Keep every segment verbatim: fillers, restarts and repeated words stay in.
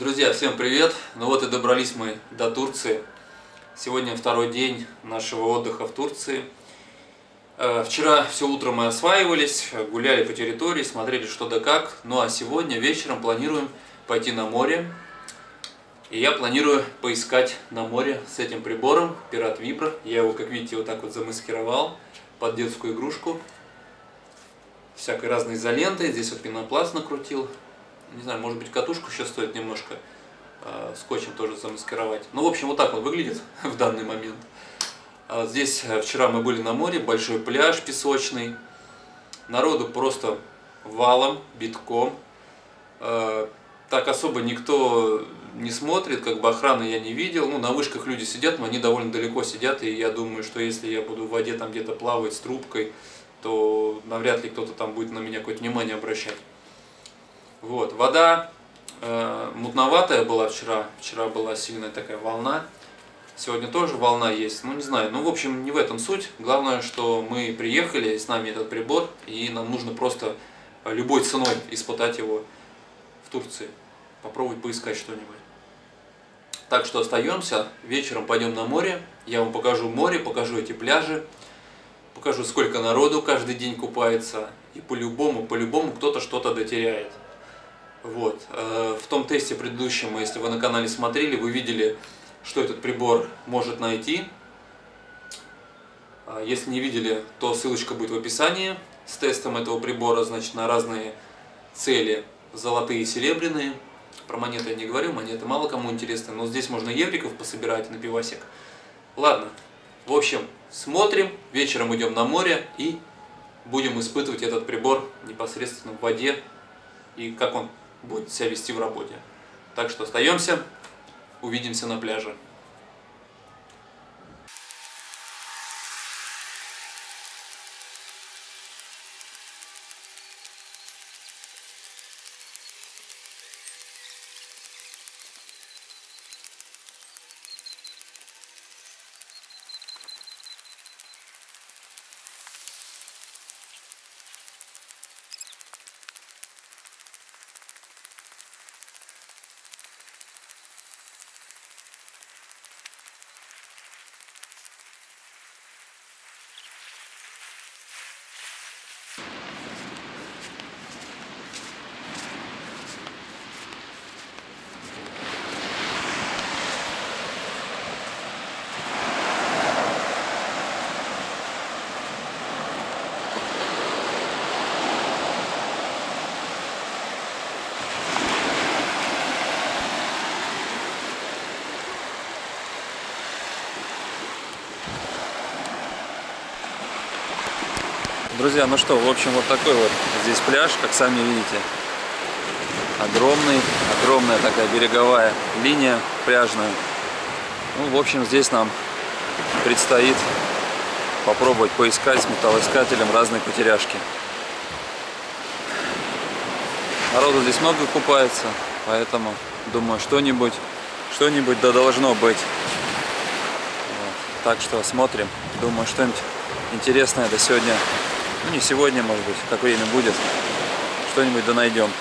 Друзья, всем привет! Ну вот и добрались мы до Турции. Сегодня второй день нашего отдыха в Турции. Вчера все утро мы осваивались, гуляли по территории, смотрели что да как. Ну а сегодня вечером планируем пойти на море. И я планирую поискать на море с этим прибором Пират Вибро. Я его, как видите, вот так вот замаскировал под детскую игрушку. Всякой разной изолентой. Здесь вот пенопласт накрутил. Не знаю, может быть, катушку еще стоит немножко э, скотчем тоже замаскировать. Ну, в общем, вот так он выглядит в данный момент. А здесь вчера мы были на море, большой пляж песочный. Народу просто валом, битком. Э, так особо никто не смотрит, как бы охраны я не видел. Ну, на вышках люди сидят, но они довольно далеко сидят. И я думаю, что если я буду в воде там где-то плавать с трубкой, то навряд ли кто-то там будет на меня какое-то внимание обращать. Вот, вода э, мутноватая была вчера, вчера была сильная такая волна, сегодня тоже волна есть, ну не знаю, ну в общем не в этом суть, главное, что мы приехали, с нами этот прибор, и нам нужно просто любой ценой испытать его в Турции, попробовать поискать что-нибудь. Так что остаемся, вечером пойдем на море, я вам покажу море, покажу эти пляжи, покажу сколько народу каждый день купается, и по-любому, по-любому кто-то что-то дотеряет. Вот. В том тесте предыдущем, если вы на канале смотрели, вы видели, что этот прибор может найти. Если не видели, то ссылочка будет в описании с тестом этого прибора, значит, на разные цели, золотые и серебряные. Про монеты я не говорю, монеты мало кому интересны, но здесь можно евриков пособирать на пивасик. Ладно, в общем, смотрим, вечером идем на море и будем испытывать этот прибор непосредственно в воде и как он будет себя вести в работе. Так что остаемся, увидимся на пляже. Друзья, ну что, в общем, вот такой вот здесь пляж, как сами видите. Огромный, огромная такая береговая линия пляжная. Ну, в общем, здесь нам предстоит попробовать поискать с металлоискателем разные потеряшки. Народу здесь много купается, поэтому, думаю, что-нибудь, что-нибудь да должно быть. Вот. Так что смотрим, думаю, что-нибудь интересное до сегодня. Ну, не сегодня, может быть, как время будет, что-нибудь да найдем.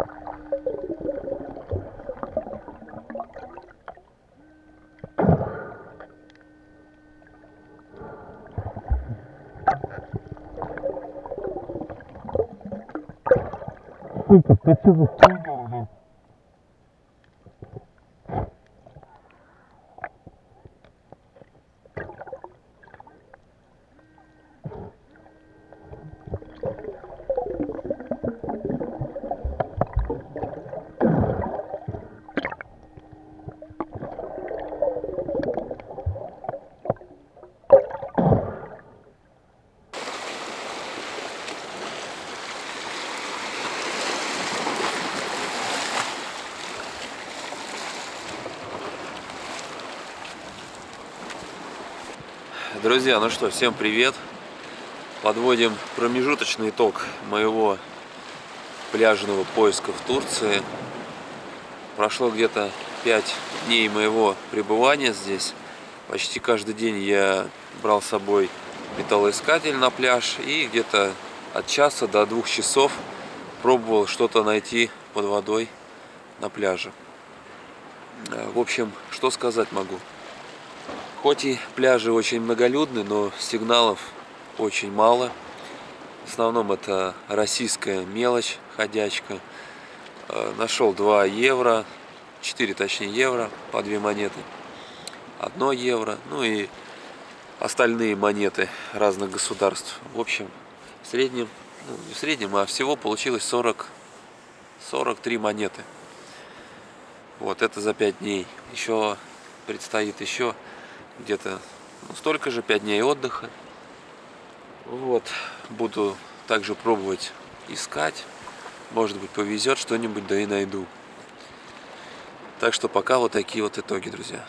Сука, ты что за хуйня, блин? Друзья, ну что, всем привет! Подводим промежуточный итог моего пляжного поиска в Турции. Прошло где-то пять дней моего пребывания здесь. Почти каждый день я брал с собой металлоискатель на пляж и где-то от часа до двух часов пробовал что-то найти под водой на пляже. В общем, что сказать могу. Хоть и пляжи очень многолюдны, но сигналов очень мало. В основном это российская мелочь, ходячка. Нашел два евро, четыре точнее евро, по две монеты. одно евро, ну и остальные монеты разных государств. В общем, в среднем, ну не в среднем, а всего получилось сорок, сорок три монеты. Вот это за пять дней. Еще предстоит еще где-то ну, столько же, пять дней отдыха. Вот, буду также пробовать искать. Может быть, повезет что-нибудь, да и найду. Так что пока вот такие вот итоги, друзья.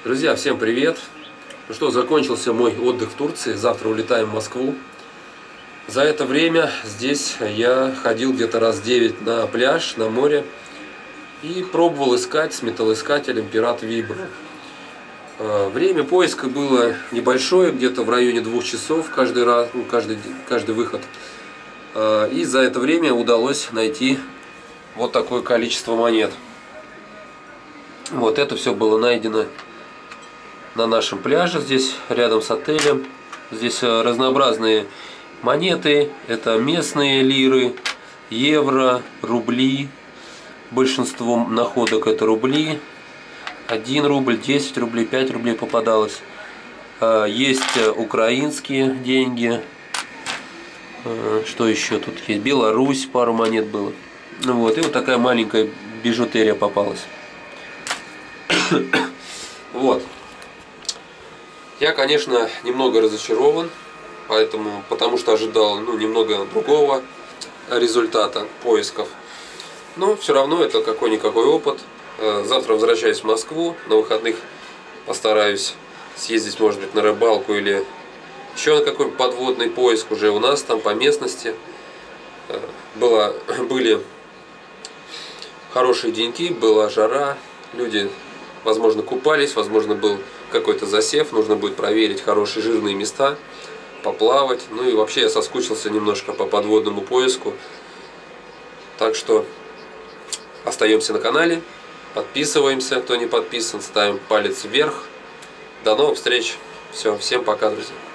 Друзья, всем привет! Ну что, закончился мой отдых в Турции. Завтра улетаем в Москву. За это время здесь я ходил где-то раз девять на пляж, на море. И пробовал искать с металлоискателем Пират Вибро. Время поиска было небольшое, где-то в районе двух часов каждый раз, ну, каждый, каждый выход. И за это время удалось найти вот такое количество монет. Вот это все было найдено на нашем пляже, здесь рядом с отелем. Здесь разнообразные монеты, это местные лиры, евро, рубли. Большинство находок это рубли. один рубль, десять рублей, пять рублей попадалось. Есть украинские деньги. Что еще тут есть? Беларусь, пару монет было. Ну вот, и вот такая маленькая бижутерия попалась. Вот. Я, конечно, немного разочарован, поэтому, потому что ожидал ну, немного другого результата поисков. Но все равно это какой-никакой опыт. Завтра возвращаюсь в Москву, на выходных постараюсь съездить, может быть, на рыбалку или еще на какой-нибудь подводный поиск уже у нас там по местности. Было, были хорошие деньки, была жара, люди, возможно, купались, возможно, был какой-то засев, нужно будет проверить хорошие жирные места, поплавать. Ну и вообще я соскучился немножко по подводному поиску. Так что остаемся на канале, подписываемся, кто не подписан, ставим палец вверх. До новых встреч. Все, всем пока, друзья.